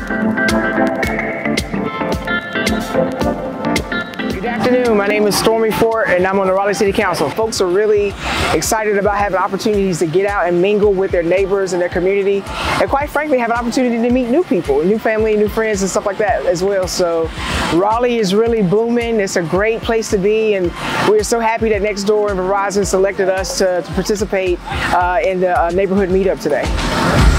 Good afternoon, my name is Stormie Forte and I'm on the Raleigh City Council. Folks are really excited about having opportunities to get out and mingle with their neighbors and their community, and quite frankly have an opportunity to meet new people, new family, new friends and stuff like that as well. So Raleigh is really booming. It's a great place to be, and we're so happy that Nextdoor and Verizon selected us to participate in the neighborhood meetup today.